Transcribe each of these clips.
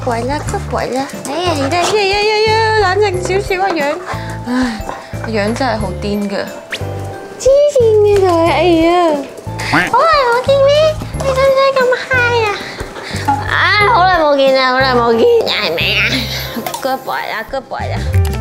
鬼啦，good boy啦！哎呀，你真係冷靜少少個樣，唉，個樣真係好癲㗎，黐線嘅佢，哎呀！好耐冇見咩？你使唔使咁 high 啊？啊，好耐冇見啦，好耐冇見，係咪啊 ？good boy 啦，good boy 啦！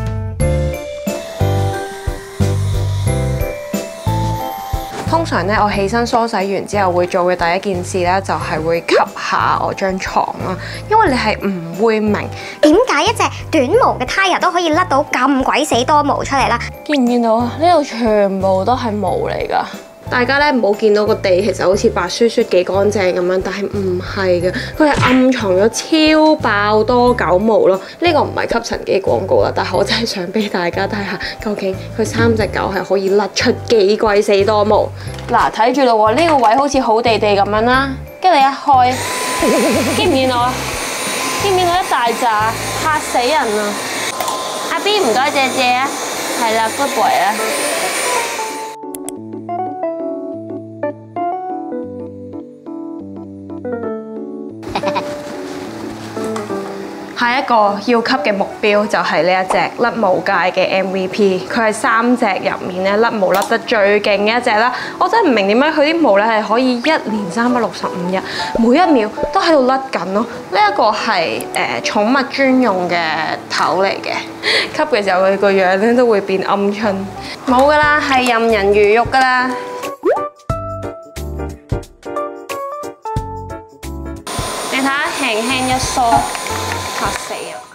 通常咧，我起身梳洗完之後會做嘅第一件事咧，就係會吸下我張床啦。因為你係唔會明點解一隻短毛嘅胎油都可以甩到咁鬼死多毛出嚟啦？ 見唔見到啊？呢度全部都係毛嚟㗎。大家咧唔好見到個地其實好似白雪雪幾乾淨咁樣，但係唔係嘅，佢係暗藏咗超爆多狗毛咯。呢個唔係吸塵機廣告啦，但係我真係想俾大家睇下，究竟佢3隻狗係可以甩出幾鬼死多毛。嗱，睇住咯喎，呢個位好似好地地咁樣啦，跟住你一開，見唔見到啊？見唔見到一大扎？嚇死人啊！阿 B 唔該謝謝啊，係啦 ，good boy 啊！ 下一個要吸嘅目標就係呢一隻甩毛界嘅 MVP， 佢係3隻入面咧甩毛甩得最勁嘅一隻啦。我真係唔明點解佢啲毛咧係可以1年365日，每一秒都喺度甩緊咯。呢一個係寵物專用嘅頭嚟嘅，吸嘅時候佢個樣咧都會變鵪鶉。冇㗎啦，係任人魚肉㗎啦。 你睇下，輕輕一梳，嚇死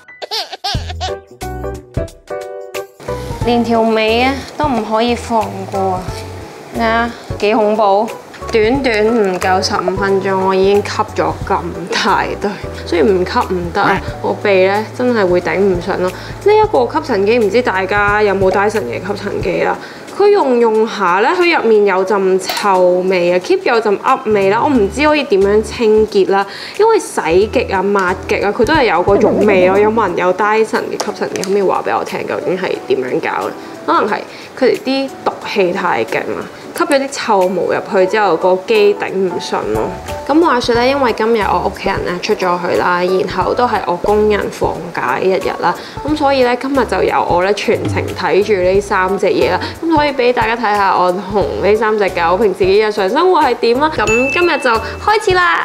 人！連條尾啊都唔可以放過啊！咩啊？幾恐怖！短短唔夠15分鐘，我已經吸咗咁大堆，所以唔吸唔得啊！我鼻咧真係會頂唔順咯。呢一個吸塵機唔知大家有冇Dyson嘅吸塵機啦？ 佢用下咧，佢入面有陣臭味啊 ，keep 有陣噏味啦。我唔知可以點樣清潔啦，因為洗極啊、抹極啊，佢都係有嗰種味咯。有冇人有Dyson嘅吸塵機？可唔可以話俾我聽，究竟係點樣搞咧？可能係佢哋啲毒氣太勁啦，吸咗啲臭毛入去之後，個機頂唔順咯。咁話說咧，因為今日我屋企人咧出咗去啦，然後都係我工人放假一日啦，咁所以咧今日就由我咧全程睇住呢3隻嘢啦。咁可以俾大家睇下我同呢3隻狗平時嘅日常生活係點啦。咁今日就開始啦！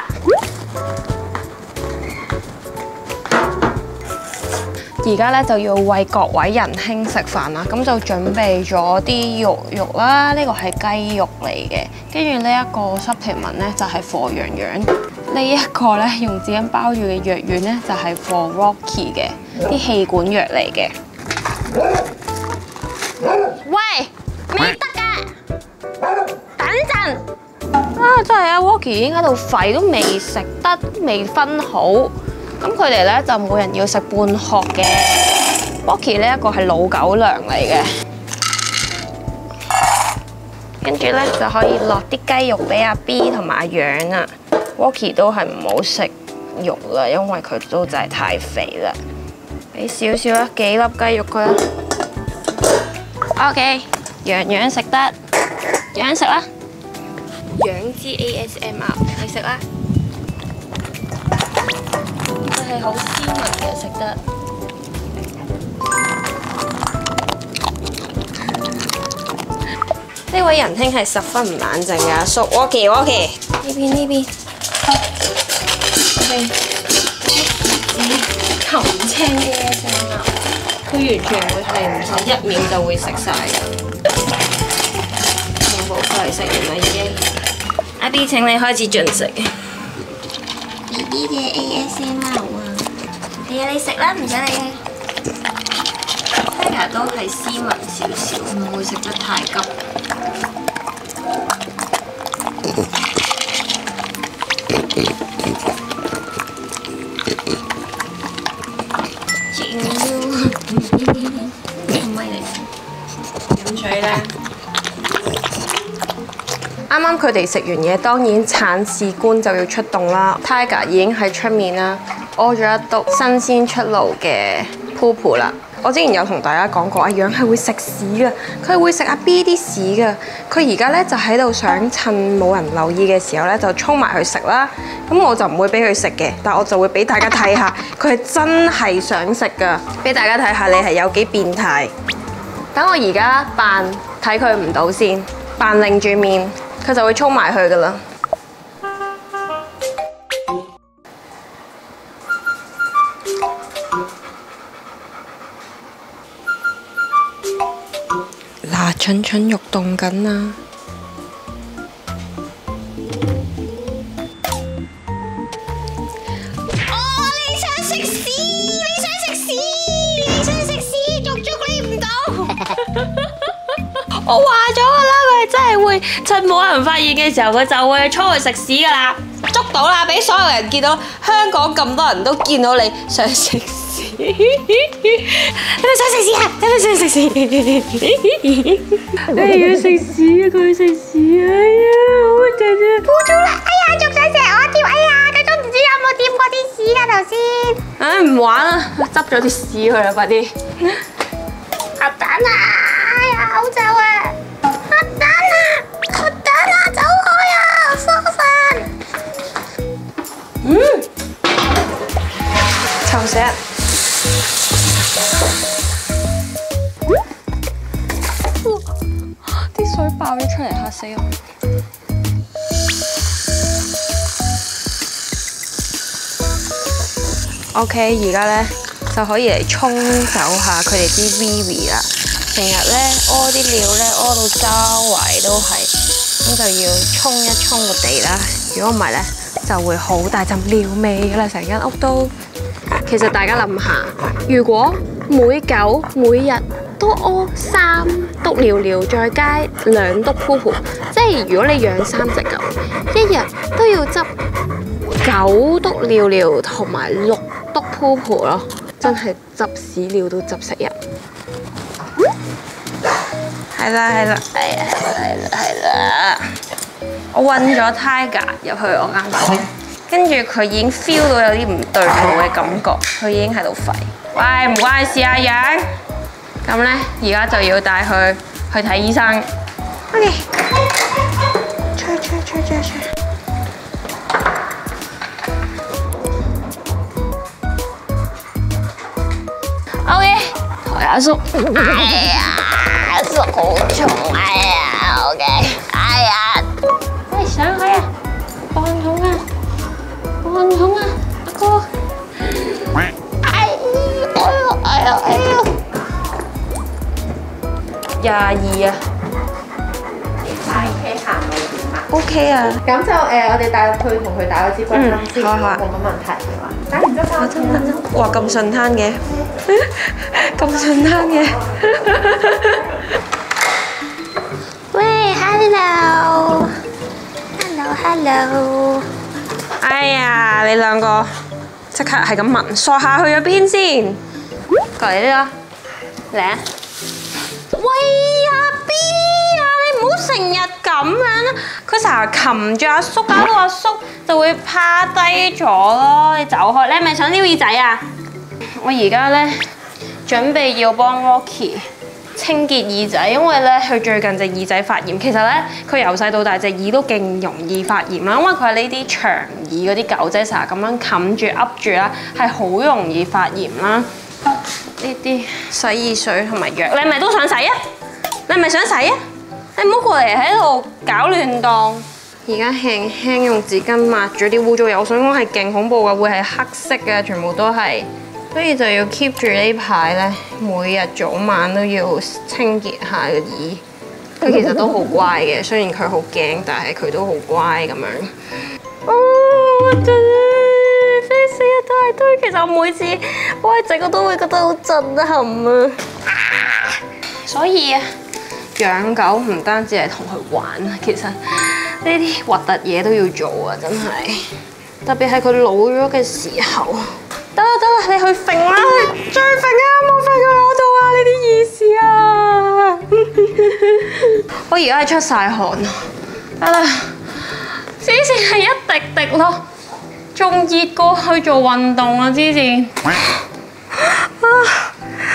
而家咧就要為各位仁兄食飯啦，咁就準備咗啲肉啦，呢個係雞肉嚟嘅，跟住呢一個supplement咧就係for羊羊，呢一個咧用紙巾包住嘅藥丸咧就係for Rocky 嘅，啲氣管藥嚟嘅。喂，未得㗎，等陣啊！真係啊 ，Rocky 已經喺度吠，都未食得，未分好。 咁佢哋咧就每人要食半殼嘅。Rocky 呢一個係老狗糧嚟嘅，跟住咧就可以落啲雞肉俾阿 B 同埋阿羊啊。Rocky 都係唔好食肉啦，因為佢都真係太肥啦。俾少少啦，幾粒雞肉佢啦。OK， 羊羊食得，羊食啦。羊之 ASMR， 你食啦。 佢係好斯文嘅，食得。呢位仁兄係十分唔冷靜嘅阿叔 ，Rocky 呢邊。琴青嘅聲啊！佢完全會係唔使1秒就會食晒嘅。好，佢係食完啦已經。阿 B 請你開始進食。 BB 嘅 ASMR 啊！係啊，你食啦，唔使你。Tiger 都係斯文少少，唔會食得太急。唔係你飲水啦。啱啱佢哋食完嘢，當然鏟屎官就要出動啦。Tiger 已經喺出面啦，屙咗一篤新鮮出爐嘅 poop 啦。 我之前有同大家講過，阿羊係會食屎㗎，佢係會食阿 B 啲屎㗎。佢而家咧就喺度想趁冇人留意嘅時候咧，就衝埋去食啦。咁我就唔會俾佢食嘅，但我就會俾大家睇下，佢係真係想食㗎，俾大家睇下你係有幾變態。等我而家扮睇佢唔到先，扮擰住面，佢就會衝埋去㗎啦。嗱，蠢蠢欲動緊啦！ 你想食屎！你想食屎！你想食屎！捉你唔到！ 我話咗啦，佢真係會趁冇人發現嘅時候，佢就會衝去食屎噶啦！捉到啦，俾所有人見到，香港咁多人都見到你想食屎。你咪想食屎啊！你咪想食屎！你要食屎啊！佢食屎啊！哎呀，好正啊！ 污糟啦！哎呀，仲想食我添！哎呀，佢都唔知有冇掂過啲屎㗎頭先。 唉，唔玩啦，執咗啲屎去啦，快啲！ 核彈啊！哎呀，好臭啊！核彈啊！核彈啊！走開啊！疏散！ 臭死人！啲水爆咗出嚟，嚇死我！OK， 而家咧就可以嚟沖走下佢哋啲 VV 啦。成日咧屙啲尿咧屙到周圍都係，咁就要沖一沖個地啦。如果唔係咧，就會好大陣尿味噶啦，成間屋都。其實大家諗下，如果每狗每日都屙3篤尿尿，再加2篤 poo， 即係如果你養3隻狗，一日都要執9篤尿尿同埋6篤 poo 咯，真係執屎尿都執死人。係啦，係啦，我韞咗 Tiger 入去我間房，跟住佢已經 feel 到有啲唔對路嘅感覺，佢已經喺度吠。喂，唔關事啊，羊。咁咧，而家就要帶佢去睇醫生。OK， 吹。OK， 抬阿叔。哎呀，阿叔好重，哎呀 ，OK， 哎呀，喂，上去啊，放重啊，阿哥。哎呀！22啊。 OK 行路點啊 OK 啊。 咁就我哋帶佢同佢打個支骨針先， 好啊冇乜問題嘅話，打完之後真。哇，咁順攤嘅，咁順攤嘅。 喂 ，hello。 哎呀，你兩個即刻係咁聞，索下去咗邊先？過嚟呢個，嚟啊！喂呀 B 啊，你唔好成日咁樣啦！佢成日擒住阿叔，搞到阿叔就會趴低咗咯。你走開，你係咪想撩耳仔啊？我而家咧準備要幫 Rocky 清潔耳仔，因為咧佢最近隻耳仔發炎。其實咧佢由細到大隻耳都勁容易發炎啦，因為佢係呢啲長耳嗰啲狗仔，成日咁樣冚住噏住啦，係好容易發炎啦。呢啲洗耳水同埋藥，你係咪都想洗啊？你係咪想洗啊？你唔好過嚟喺度搞亂檔。而家輕輕用紙巾抹咗啲污糟嘢，我想講係勁恐怖嘅，會係黑色嘅，全部都係。所以就要 keep 住呢排咧，每日早晚都要清潔下個耳。佢其實都好乖嘅，雖然佢好驚，但係佢都好乖咁樣。哦，核突啊！飛死一大堆，其實我每次幫佢整我都會覺得好震撼啊！所以養狗唔單止係同佢玩，其實呢啲核突嘢都要做啊！真係，特別係佢老咗嘅時候。得啦，你去揈啦，再揈啊！冇揈去我度啊！呢啲意思啊！我而家係出晒汗啊！得啦，之前係一滴滴咯，仲熱過去做運動啊！之前啊，好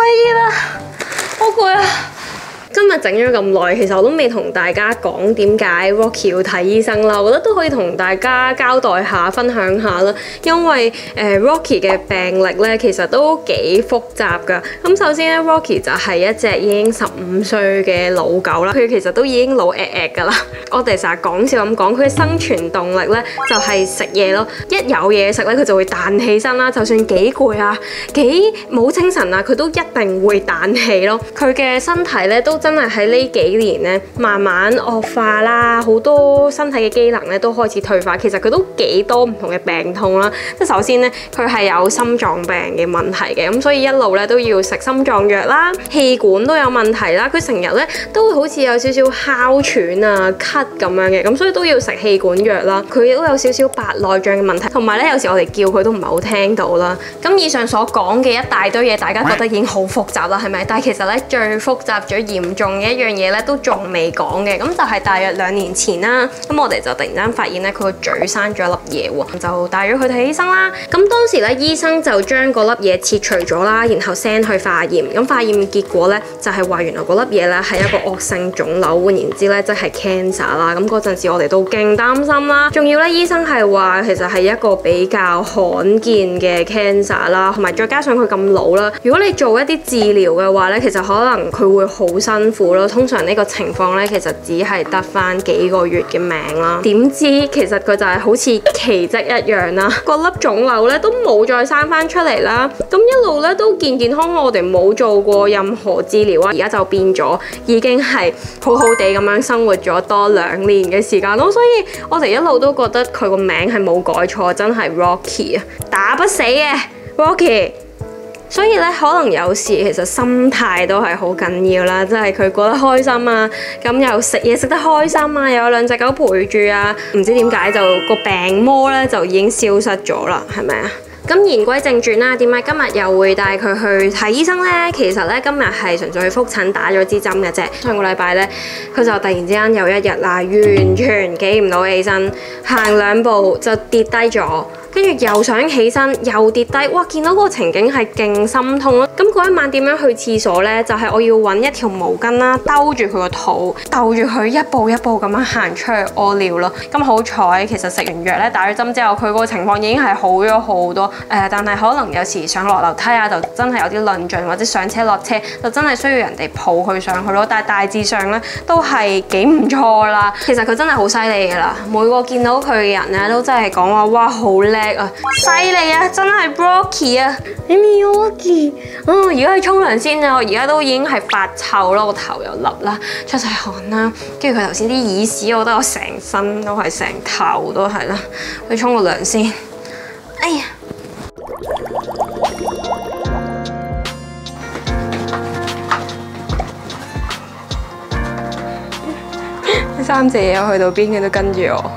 啦，好攰啊！今日整咗咁耐，其實我都未同大家講點解 Rocky 要睇醫生啦。我覺得都可以同大家交代下、分享下啦。因為Rocky 嘅病歷咧，其實都幾複雜㗎。咁首先咧，Rocky 就係一隻已經15歲嘅老狗啦。佢其實都已經老㗎啦。我哋成日講笑咁講，佢嘅生存動力咧就係食嘢咯。一有嘢食咧，佢就會彈起身啦。就算幾攰啊、幾冇精神啊，佢都一定會彈起咯。佢嘅身體咧都真係喺呢幾年咧，慢慢惡化啦，好多身體嘅機能咧都開始退化。其實佢都幾多唔同嘅病痛啦。即係首先咧，佢係有心臟病嘅問題嘅，咁所以一路咧都要食心臟藥啦，氣管都有問題啦。佢成日咧都會好似有少少哮喘啊、咳咁樣嘅，咁所以都要食氣管藥啦。佢亦都有少少白內障嘅問題，同埋咧有時我哋叫佢都唔係好聽到啦。咁以上所講嘅一大堆嘢，大家覺得已經好複雜啦，係咪？但係其實咧最複雜、最嚴重嘅一樣嘢咧都仲未講嘅，咁就係大約2年前啦。咁我哋就突然間發現咧，佢個嘴生咗一粒嘢喎，就帶咗佢睇醫生啦。咁當時咧，醫生就將嗰粒嘢切除咗啦，然後 send 去化驗。咁化驗結果咧就係話原來嗰粒嘢咧係一個惡性腫瘤，換言之咧即係 cancer 啦。咁嗰陣時我哋都勁擔心啦。仲要咧，醫生係話其實係一個比較罕見嘅 cancer 啦，同埋再加上佢咁老啦，如果你做一啲治療嘅話咧，其實可能佢會好辛苦咯。通常呢個情況咧，其實只係得返幾個月嘅命啦。點知其實佢就係好似奇蹟一樣啦，個粒腫瘤咧都冇再生返出嚟啦。咁一路咧都健健康康，我哋冇做過任何治療啊，而家就變咗已經係好好地咁樣生活咗多2年嘅時間咯。所以我哋一路都覺得佢個名係冇改錯，真係 Rocky 啊，打不死嘅 Rocky。所以咧，可能有時其實心態都係好緊要啦，即係佢過得開心啊，咁又食嘢食得開心啊，又有2隻狗陪住啊，唔知點解就個病魔咧就已經消失咗啦，係咪啊？咁言歸正傳啦，點解今日又會帶佢去睇醫生呢？其實咧今日係純粹去覆診打咗支針嘅啫。上個禮拜咧，佢就突然之間有一日啦，完全企唔到起身，行2步就跌低咗。跟住又想起身，又跌低，哇！見到嗰個情景係勁心痛咯。咁嗰一晚點樣去廁所呢？就係我要揾一條毛巾啦，兜住佢個肚，兜住佢一步一步咁樣行出去屙尿咯。咁好彩，其實食完藥咧，打咗針之後，佢個情況已經係好咗好多。但係可能有時上落樓梯啊，就真係有啲論盡，或者上車落車就真係需要人哋抱佢上去咯。但係大致上咧都係幾唔錯啦。其實佢真係好犀利㗎啦，每個見到佢嘅人咧都真係講話哇好叻啊，犀利啊，真係 Rocky 啊，你咪 Rocky 而家去沖涼先啊！我而家都已經係發臭啦，個頭又笠啦，出晒汗啦，跟住佢頭先啲耳屎，我覺得我成身都係，成頭都係啦，去沖個涼先。哎呀！3隻嘢我去到邊佢都跟住我。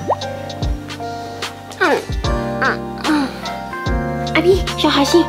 阿 B 上下先。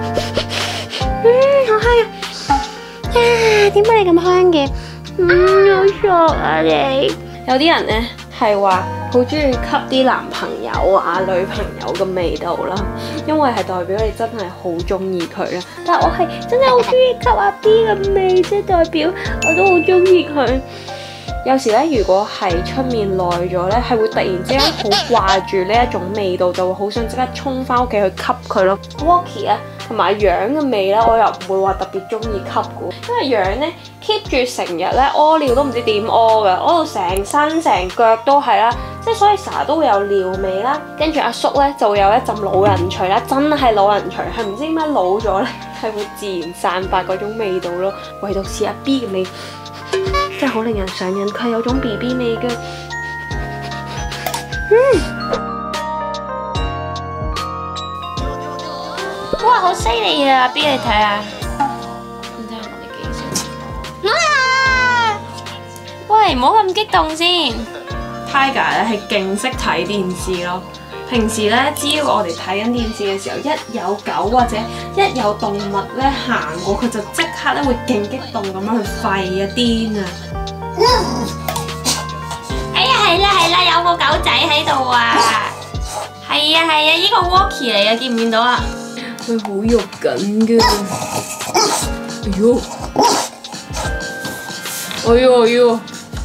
好香啊！呀，點解你咁香嘅？好索啊你！有啲人咧係話好中意吸啲男朋友啊、女朋友嘅味道啦，因為係代表你真係好中意佢啦。但係我係真係好中意吸阿 B 嘅味，即係代表我都好中意佢。有時咧，如果係出面耐咗咧，係會突然之間好掛住呢一種味道，就會好想即刻衝翻屋企去吸佢咯。Rocky 啊，同埋樣嘅味咧，我又唔會話特別中意吸嘅，因為樣咧 keep 住成日咧屙尿都唔知點屙嘅，屙到成身成腳都係啦，即係所以成日都會有尿味啦。跟住阿叔咧就會有一陣老人除啦，真係老人除，係唔知點解老咗咧係會自然散發嗰種味道咯。唯獨是阿 B 嘅味。真係好令人上癮，佢有種 BB 味嘅。哇，好犀利啊！ B 你睇下，你睇下我哋幾歲？喂，唔好咁激動先。Tiger 咧係勁識睇電視咯。平時咧，只要我哋睇緊電視嘅時候，一有狗或者一有動物咧行過，佢就即刻咧會勁激動咁樣去吠啊癲啊！哎呀，係啦，有個狗仔喺度啊！係啊，呢個 Rocky 嚟嘅，見唔見到啊？佢好肉緊㗎。 呦！哎呦哎呦！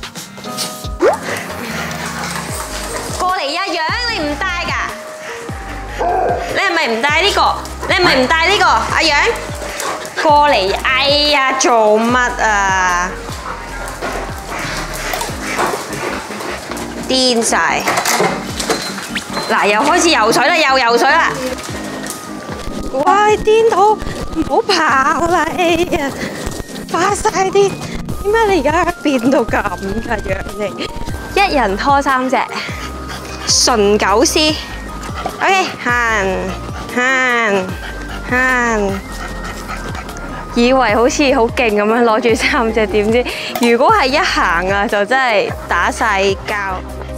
過嚟呀，樣你唔帶㗎？你係咪唔帶呢個？你係咪唔帶呢個？阿樣，過嚟！哎呀，做乜啊？癲晒！嗱，又開始游水啦，又游水啦！喂，癲到唔好跑啦！哎呀，快晒啲！點解你而家變到咁嘅樣你？一人拖3隻，純狗絲。OK， 行，以為好似好勁咁樣攞住3隻，點知如果係一行啊，就真係打晒交。